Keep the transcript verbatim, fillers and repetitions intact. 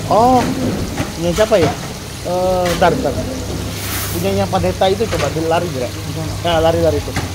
Oh, punya siapa ya? Eh, ntar, ntar. Punya yang pendeta itu coba dia lari juga. Nah, lari lari itu.